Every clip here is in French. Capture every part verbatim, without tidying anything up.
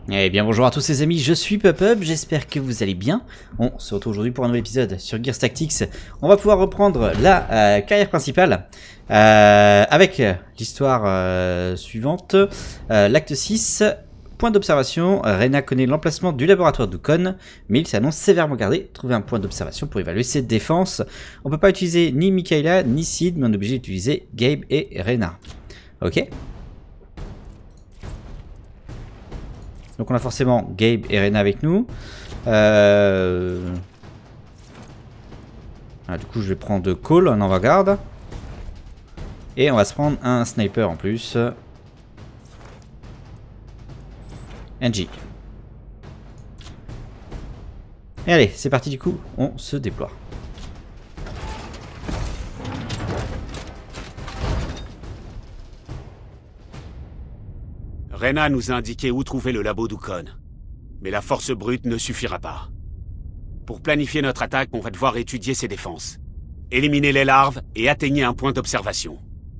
Eh bien bonjour à tous les amis, je suis PupUp, j'espère que vous allez bien. On se retrouve aujourd'hui pour un nouvel épisode sur Gears Tactics. On va pouvoir reprendre la euh, carrière principale euh, avec l'histoire euh, suivante. Euh, L'acte six, point d'observation, Reyna connaît l'emplacement du laboratoire d'Ukon, mais il s'annonce sévèrement gardé. Trouver un point d'observation pour évaluer ses défenses. On peut pas utiliser ni Mikaela ni Sid, mais on est obligé d'utiliser Gabe et Reyna. Ok. Donc on a forcément Gabe et Reyna avec nous. Euh... Ah, du coup je vais prendre Cole en avant-garde. Et on va se prendre un sniper en plus. Angie. Et allez, c'est parti du coup, on se déploie. Reyna nous a indiqué où trouver le labo d'Ukon. Mais la force brute ne suffira pas. Pour planifier notre attaque, on va devoir étudier ses défenses. Éliminer les larves et atteigner un point d'observation.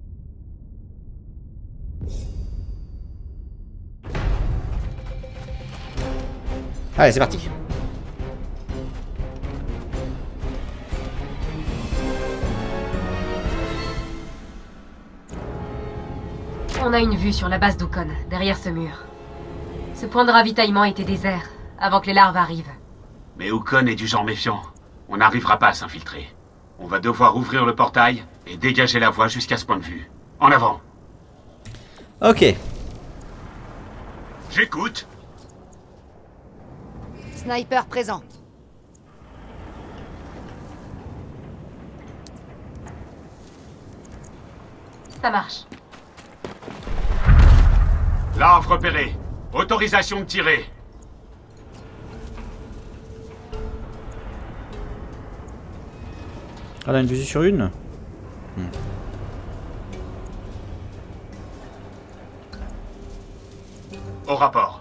Allez, c'est parti. On a une vue sur la base d'Ukon, derrière ce mur. Ce point de ravitaillement était désert, avant que les larves arrivent. Mais Ukon est du genre méfiant. On n'arrivera pas à s'infiltrer. On va devoir ouvrir le portail et dégager la voie jusqu'à ce point de vue. En avant. Ok. J'écoute. Sniper présent. Ça marche. Larve repérée. Autorisation de tirer. Ah, on a une vue sur une. Hmm. Au rapport.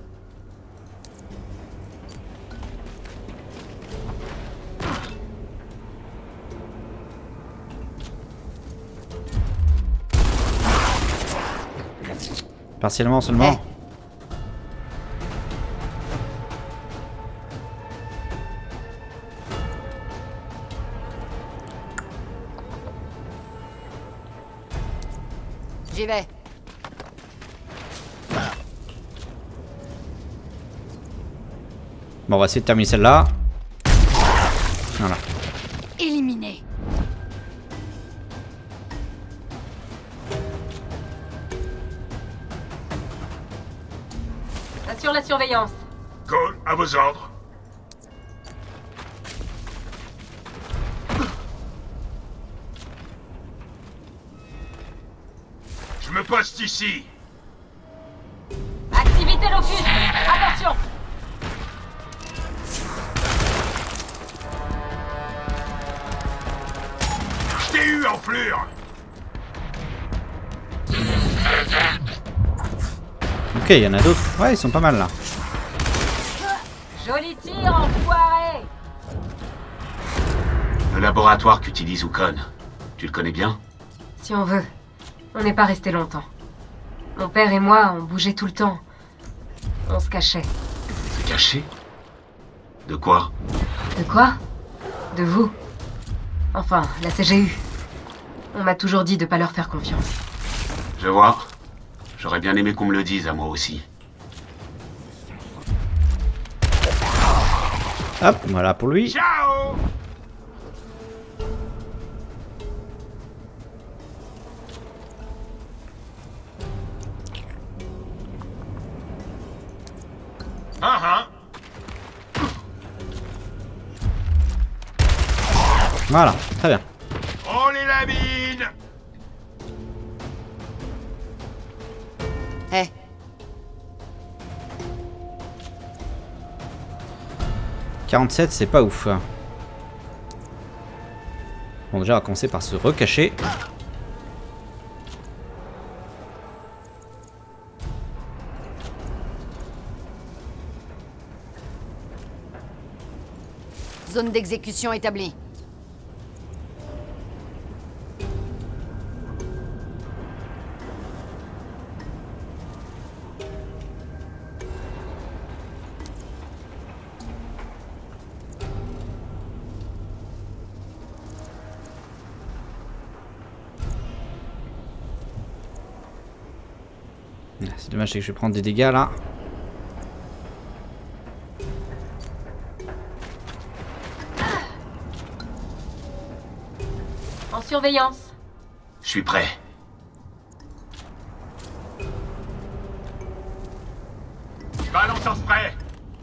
Partiellement seulement. Hey. J'y vais. Bon, on va essayer de terminer celle-là. Voilà. Éliminé. Assure la surveillance. Cole, à vos ordres. Je me poste ici. Activité locus. Attention. Je t'ai eu, enflure. Ok, il y en a d'autres. Ouais, ils sont pas mal là. Joli tir, enfoiré. Le laboratoire qu'utilise Ukon. Tu le connais bien? Si on veut. On n'est pas resté longtemps. Mon père et moi, on bougeait tout le temps. On se cachait. Se cacher? De quoi? De quoi? De vous. Enfin, la C G U. On m'a toujours dit de pas leur faire confiance. Je vois. J'aurais bien aimé qu'on me le dise à moi aussi. Hop, voilà pour lui. Ciao! Ah ah! Voilà, très bien. On les lamine! Eh, quarante-sept, c'est pas ouf. Bon, déjà, on va commencer par se recacher. zone d'exécution établie. C'est dommage, c'est que je vais prendre des dégâts là. En surveillance. Je suis prêt. Ballon sens prêt.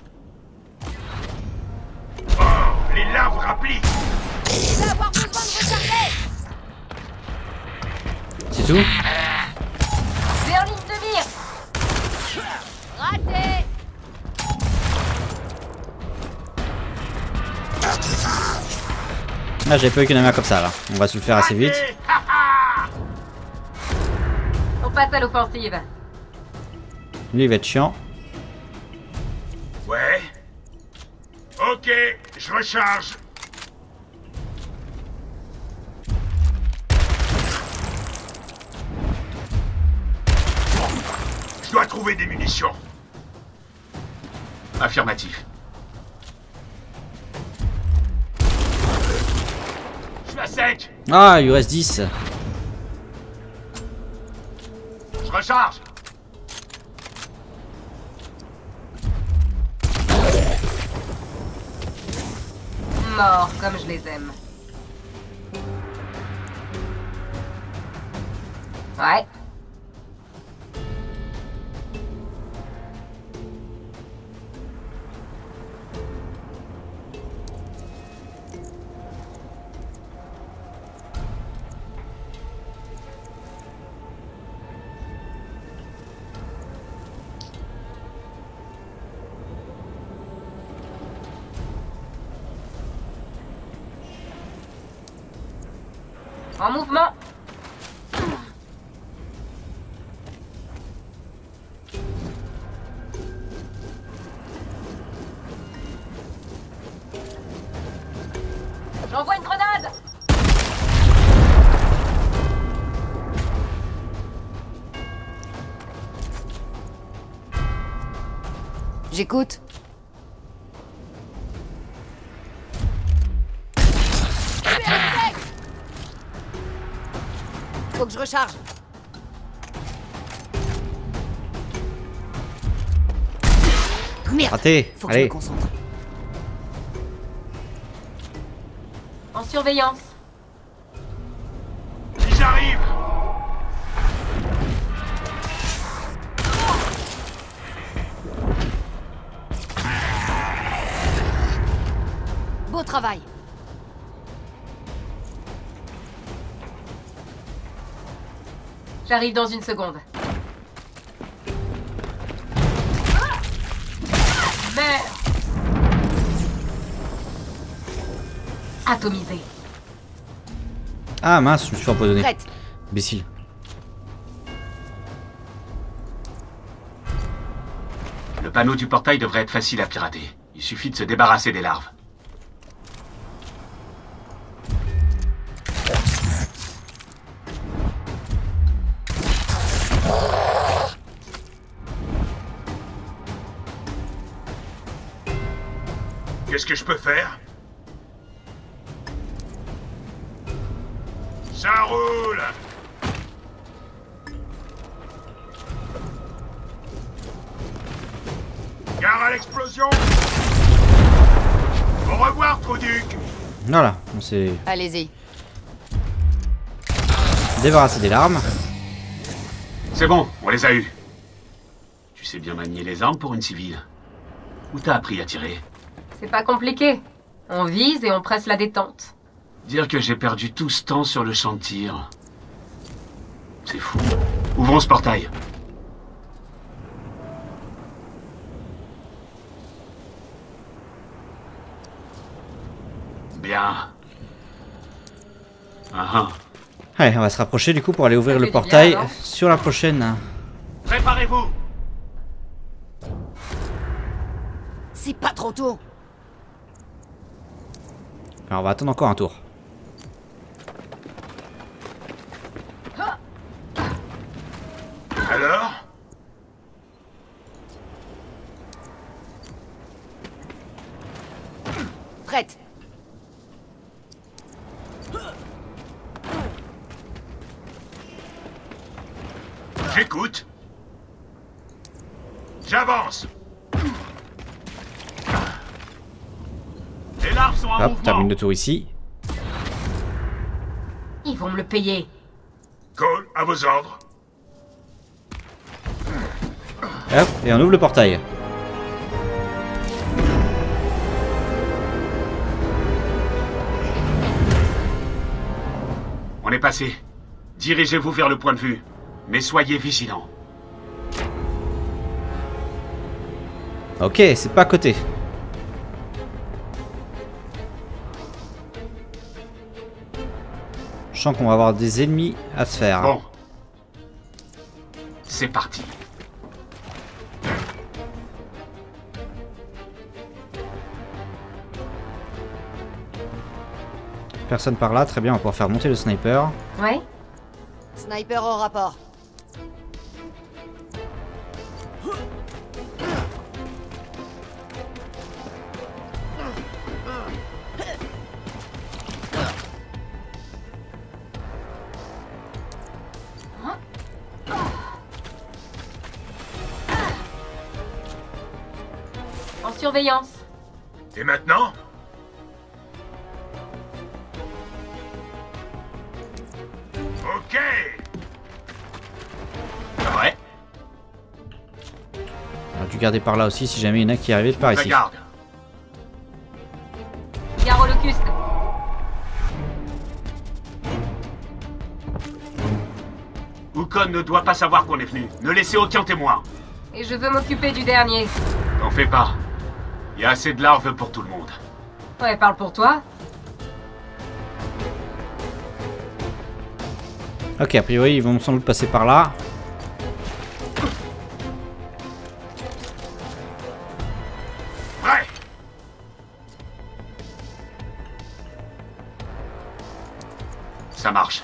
Oh, les larves rappliquent. Je vais avoir besoin de recharger. C'est tout? C'est en ligne de mire. Raté. Ah, j'avais pas eu qu'une main comme ça là. On va se le faire assez vite. On passe à l'offensive. Lui, il va être chiant. Ouais. Ok, je recharge. Je dois trouver des munitions. Affirmatif. Je suis à sec. Ah, il lui reste dix. Je recharge. Mort comme je les aime. Ouais. En mouvement. J'envoie une grenade. J'écoute. Faut que je recharge. Merde. Raté. Faut que je me Allez. concentre. En surveillance. J'arrive. Beau travail. J'arrive dans une seconde. Merde. Atomisé. Ah mince, je me suis empoisonné. Prête. Imbécile. Le panneau du portail devrait être facile à pirater. Il suffit de se débarrasser des larves. Qu'est-ce que je peux faire? Ça roule! Gare à l'explosion! Au revoir, Trouduc! Voilà, on s'est Allez-y. débarrassé des larmes. C'est bon, on les a eus. Tu sais bien manier les armes pour une civile. Où t'as appris à tirer? C'est pas compliqué. On vise et on presse la détente. Dire que j'ai perdu tout ce temps sur le champ de tir. C'est fou. Ouvrons ce portail. Bien. Ah ah. Allez, on va se rapprocher du coup pour aller ouvrir Ça le fait du bien, portail non sur la prochaine. Préparez-vous! C'est pas trop tôt. Alors, on va attendre encore un tour. Alors? Prête. J'écoute. J'avance. Les larves sont en Hop, mouvement. termine le tour ici. Ils vont me le payer. Cole, à vos ordres. Hop, et on ouvre le portail. On est passé. Dirigez-vous vers le point de vue. Mais soyez vigilants. Ok, c'est pas à côté. Je sens qu'on va avoir des ennemis à se faire. Bon. C'est parti. Personne par là, très bien, on va pouvoir faire monter le sniper. Ouais? Sniper au rapport. En surveillance. Et maintenant? Ok. Ouais. On a dû garder par là aussi si jamais il y en a qui arrivaient par La ici. garde. Gare au locuste. Ukon ne doit pas savoir qu'on est venu. Ne laissez aucun témoin. Et je veux m'occuper du dernier. T'en fais pas. Il y a assez de larves pour tout le monde. Ouais, parle pour toi. Ok, a priori ils vont sans doute passer par là. Prêt. Ça marche.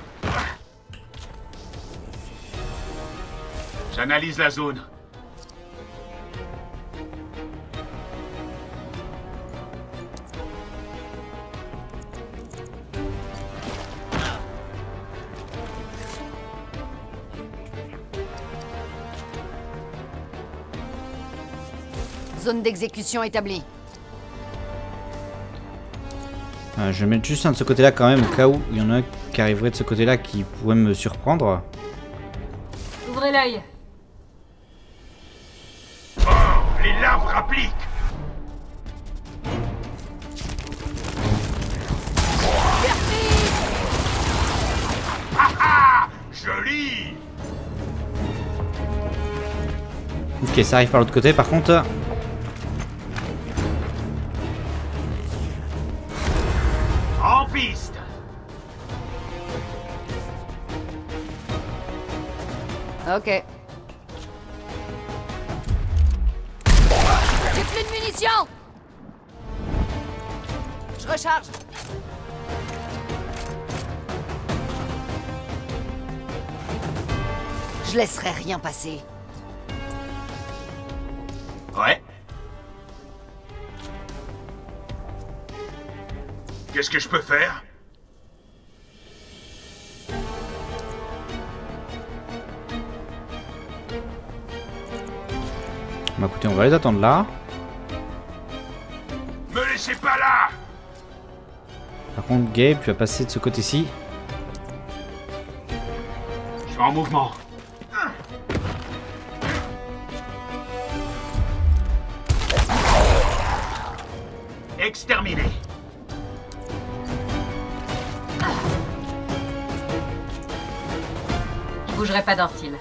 J'analyse la zone. Zone d'exécution établie. Euh, je vais mettre juste un de ce côté là quand même au cas où il y en a qui arriveraient de ce côté là qui pourraient me surprendre. Ouvrez l'œil. Oh, les larves rappliquent. Ah ah, joli. Ok, ça arrive par l'autre côté par contre. En piste. Ok. J'ai plus de munitions. Je recharge. Je laisserai rien passer. Ouais. Qu'est-ce que je peux faire? Bah écoutez, on va les attendre là. Me laissez pas là! Par contre, Gabe, tu vas passer de ce côté-ci. Je suis en mouvement. Exterminé. Je bougerai pas d'un cil.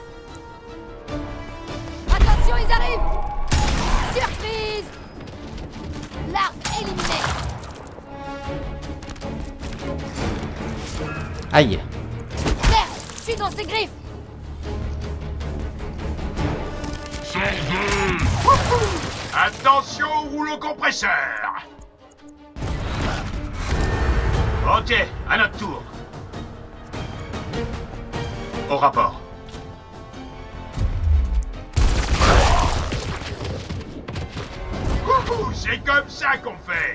Attention, ils arrivent. Surprise. L'arme éliminée. Aïe. Merde, je suis dans ses griffes. Attention au rouleau compresseur. Ok, à notre tour. Au rapport. Wouhou, c'est comme ça qu'on fait.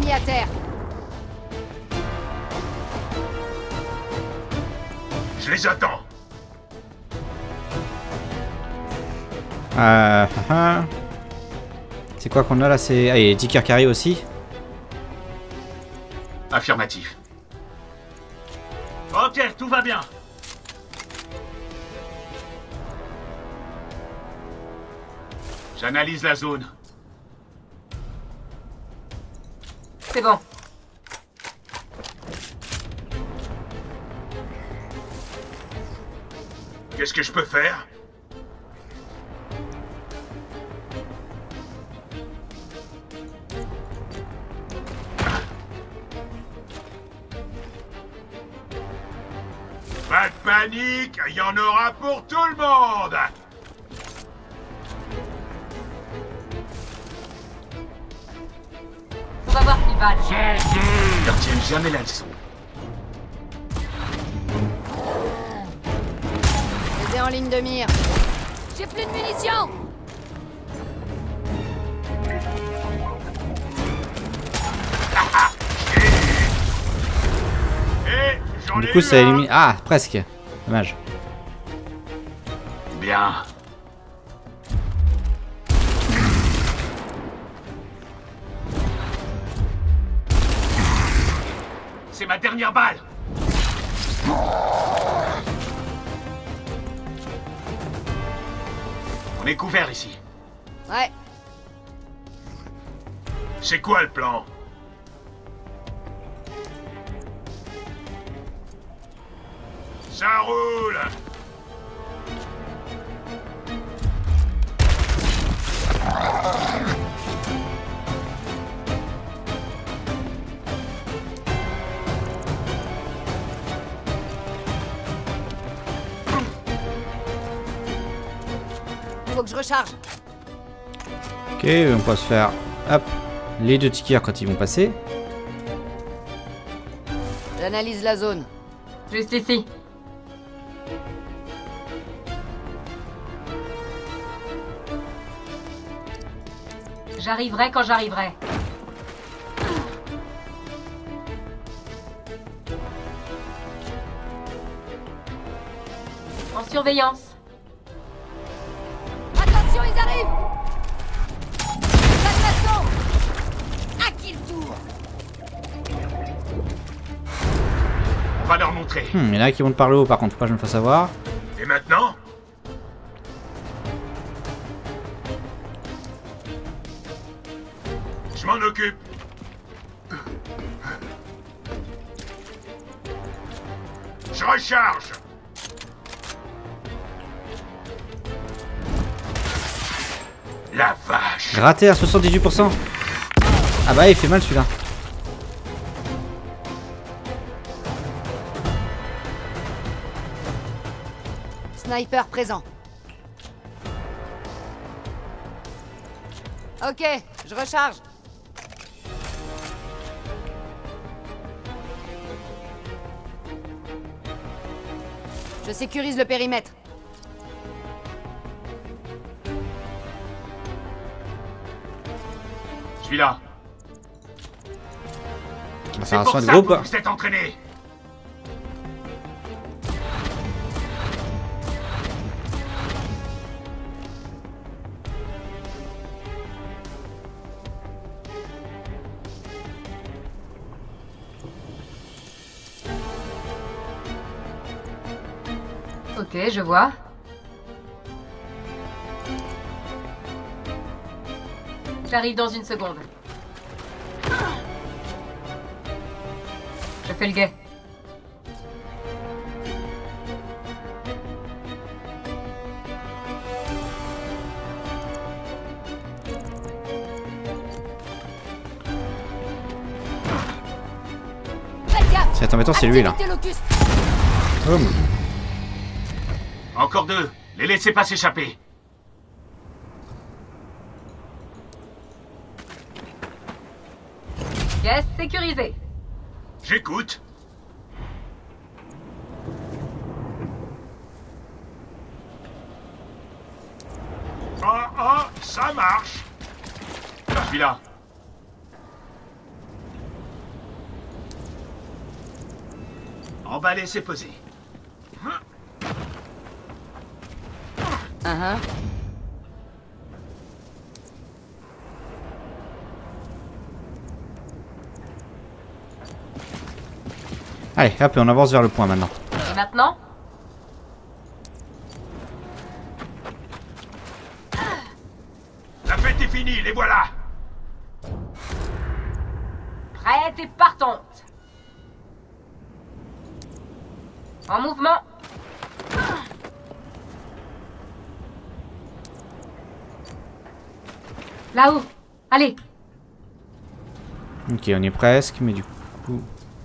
ennemis à terre. Je les attends. Euh, uh-huh. C'est quoi qu'on a là? C'est... Ah, il y a les tickers qui arrivent aussi. Affirmatif. Ok, tout va bien. J'analyse la zone. C'est bon. Qu'est-ce que je peux faire? Pas de panique, il y en aura pour tout le monde. On va voir ce qu'ils valent. Ils ne retiennent jamais la leçon. Je les ai en ligne de mire. J'ai plus de munitions. Et j'en Du ai coup, eu ça un. élimine... Ah, presque. Dommage. Bien. C'est ma dernière balle. On est couvert ici. Ouais. C'est quoi le plan? Ça roule. Faut que je recharge. Ok, on peut se faire... Hop. Les deux tickers quand ils vont passer. J'analyse la zone. Juste ici. J'arriverai quand j'arriverai. En surveillance. Attention, ils arrivent. La glaçon. À qui le tour? On va leur montrer. Hmm, il y en a qui montent par le haut par contre, faut pas que je me fasse avoir. Et maintenant? Je m'en occupe. Je recharge. La vache. Raté à soixante-dix-huit pour cent. Ah bah il fait mal celui-là. Sniper présent. Ok, je recharge. Je sécurise le périmètre. Je suis là. On va C'est faire un pour soin de ça que groupe. vous vous êtes entraînés. Ok, je vois. J'arrive dans une seconde. Je fais le guet. Faites gaffe. C'est embêtant, c'est lui là. Activité Locust. Boum. Encore deux. Les laissez pas s'échapper. Yes, sécurisé. J'écoute. Ah ah, ça marche. Je suis là. Emballer, c'est posé. Uh-huh. Allez, hop, et on avance vers le point maintenant. Et maintenant? La fête est finie, les voilà. Prête et partante. En mouvement. Là-haut. Allez. Ok, on y est presque, mais du coup...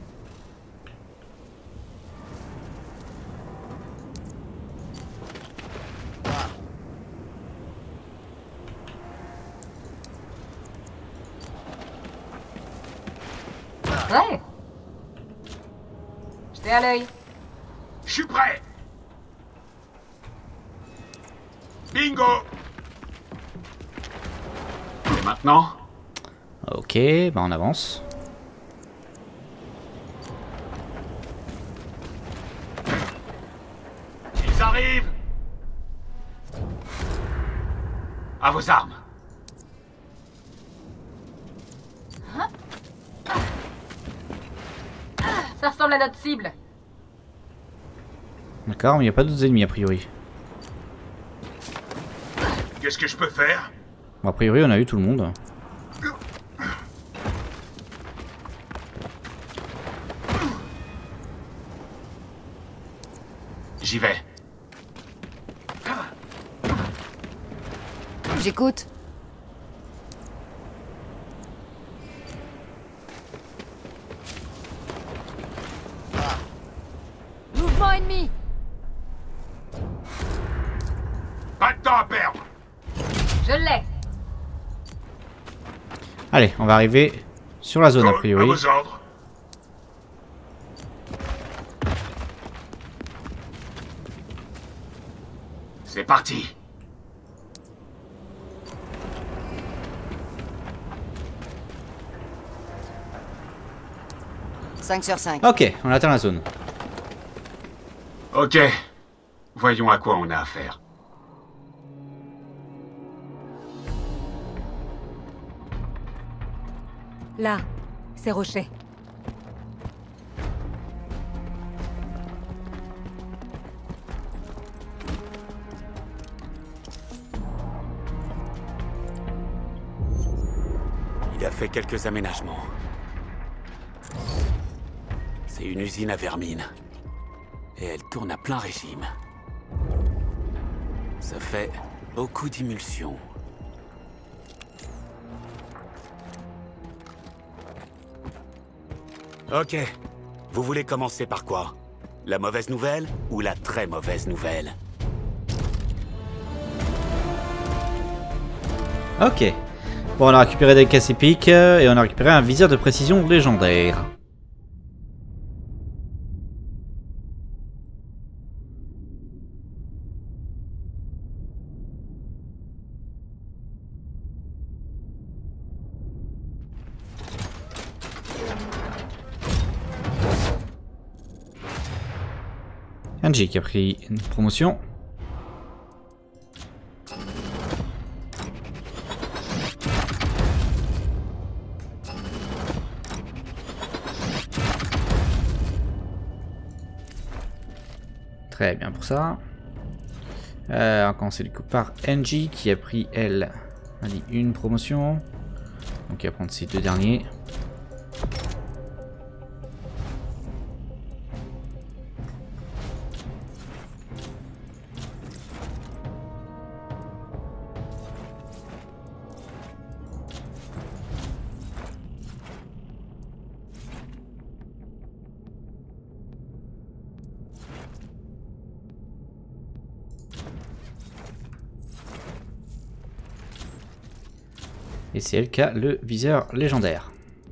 Ouais. Jetez à l'œil. Je suis prêt. Bingo. Et maintenant? Ok, bah on avance. Ils arrivent. À vos armes. Ça ressemble à notre cible. D'accord, mais il n'y a pas d'autres ennemis a priori. Qu'est-ce que je peux faire? Bon, a priori, on a eu tout le monde. J'y vais. J'écoute. Mouvement ennemi. Pas de temps à perdre. Je l'ai. Allez, on va arriver sur la zone a Go, priori. à vos ordres. C'est parti. cinq sur cinq. Ok, on atteint la zone. Ok. Voyons à quoi on a affaire. Là, c'est Rocher. Il a fait quelques aménagements. C'est une usine à vermine. Et elle tourne à plein régime. Ça fait beaucoup d'émulsion. Ok. Vous voulez commencer par quoi? La mauvaise nouvelle ou la très mauvaise nouvelle? Ok. Bon, on a récupéré des caisses épiques euh, et on a récupéré un viseur de précision légendaire. Angie qui a pris une promotion. Très bien pour ça. Euh, on va commencer du coup par Angie qui a pris elle allez, une promotion. Donc il va prendre ces deux derniers. Et c'est elle qui a le viseur légendaire.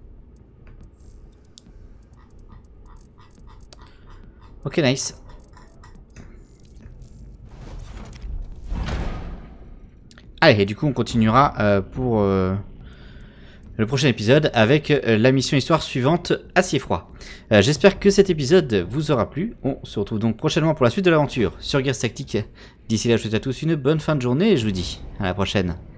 Ok, nice. Allez, et du coup on continuera euh, pour, euh, le prochain épisode avec euh, la mission histoire suivante, Acier Froid. Euh, J'espère que cet épisode vous aura plu. On se retrouve donc prochainement pour la suite de l'aventure sur Gears Tactics. D'ici là, je vous souhaite à tous une bonne fin de journée et je vous dis à la prochaine.